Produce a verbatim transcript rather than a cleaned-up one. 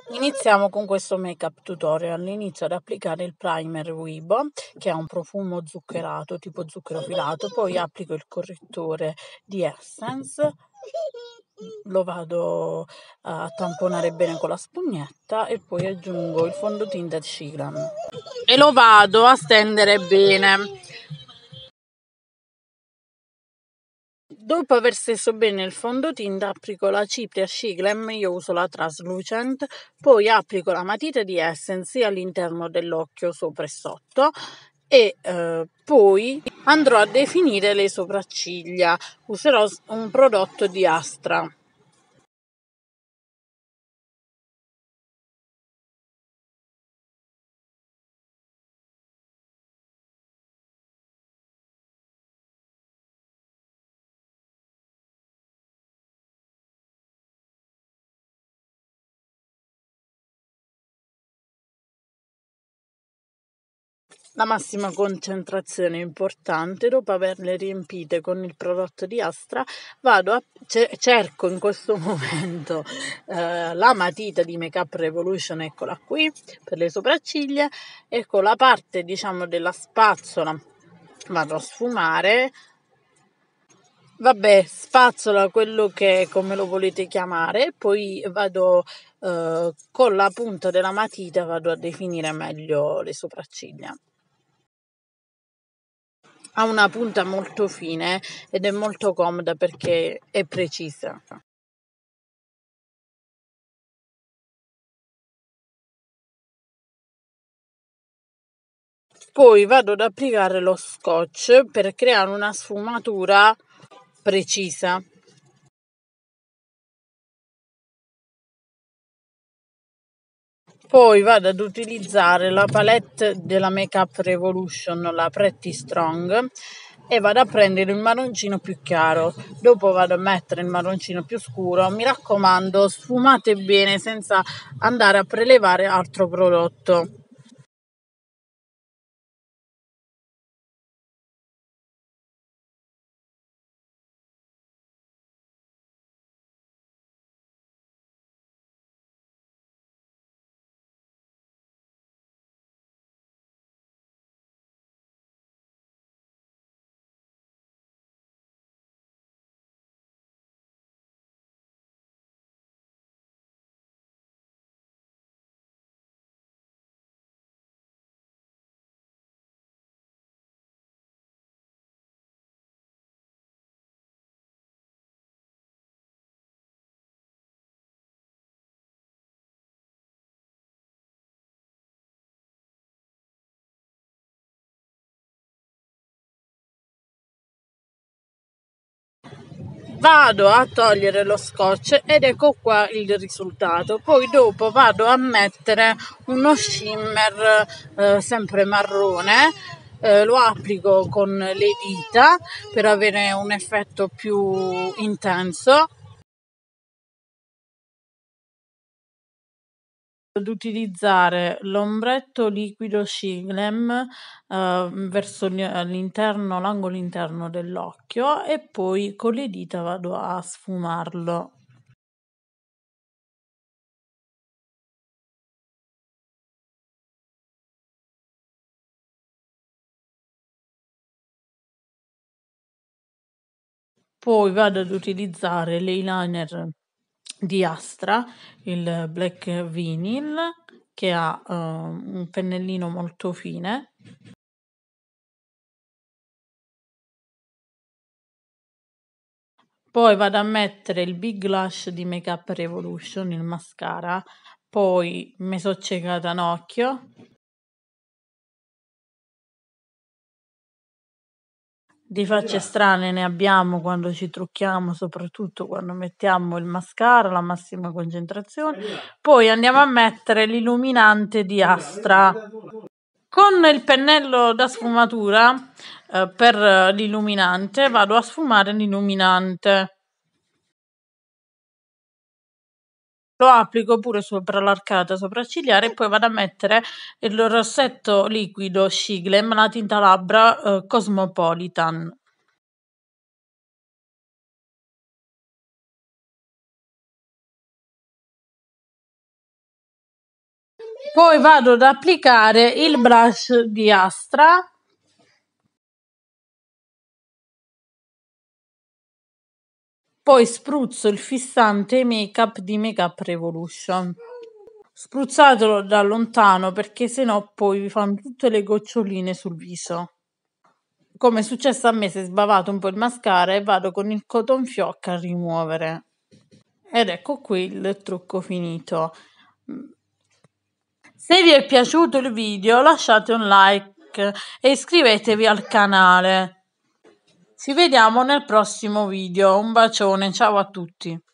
Iniziamo con questo make-up tutorial. Inizio ad applicare il primer Weibo, che ha un profumo zuccherato, tipo zucchero filato, poi applico il correttore di Essence, lo vado a tamponare bene con la spugnetta e poi aggiungo il fondotinta di Shiglam e lo vado a stendere bene. Dopo aver steso bene il fondotinta applico la cipria Shiglam, io uso la Translucent, poi applico la matita di Essence sia all'interno dell'occhio sopra e sotto e eh, poi andrò a definire le sopracciglia, userò un prodotto di Astra. La massima concentrazione è importante. Dopo averle riempite con il prodotto di Astra vado a cerco in questo momento eh, la matita di Make Up Revolution, eccola qui, per le sopracciglia, e con la parte diciamo della spazzola vado a sfumare, vabbè, spazzola, quello che come lo volete chiamare, poi vado eh, con la punta della matita vado a definire meglio le sopracciglia. Ha una punta molto fine ed è molto comoda perché è precisa. Poi vado ad applicare lo scotch per creare una sfumatura precisa. Poi vado ad utilizzare la palette della Make Up Revolution, la Pretty Strong, e vado a prendere il marroncino più chiaro. Dopo vado a mettere il marroncino più scuro. Mi raccomando, sfumate bene senza andare a prelevare altro prodotto. Vado a togliere lo scotch ed ecco qua il risultato. Poi dopo vado a mettere uno shimmer eh, sempre marrone, eh, lo applico con le dita per avere un effetto più intenso. Ad utilizzare l'ombretto liquido Shiglam eh, verso l'interno, l'angolo interno dell'occhio e poi con le dita vado a sfumarlo. Poi vado ad utilizzare l'eyeliner di Astra, il Black Vinyl, che ha uh, un pennellino molto fine. Poi vado a mettere il Big Lash di Make Up Revolution, il mascara, poi mi sono ciecata un occhio. Di facce strane ne abbiamo quando ci trucchiamo, soprattutto quando mettiamo il mascara, la massima concentrazione. Poi andiamo a mettere l'illuminante di Astra. Con il pennello da sfumatura eh, per l'illuminante vado a sfumare l'illuminante. Lo applico pure sopra l'arcata sopraccigliare e poi vado a mettere il rossetto liquido Shiglam, la tinta labbra eh, Cosmopolitan. Poi vado ad applicare il blush di Astra. Poi spruzzo il fissante make up di Make Up Revolution. Spruzzatelo da lontano perché sennò poi vi fanno tutte le goccioline sul viso. Come è successo a me, si è sbavato un po' il mascara e vado con il cotton fioc a rimuovere. Ed ecco qui il trucco finito. Se vi è piaciuto il video lasciate un like e iscrivetevi al canale. Ci vediamo nel prossimo video. Un bacione, ciao a tutti.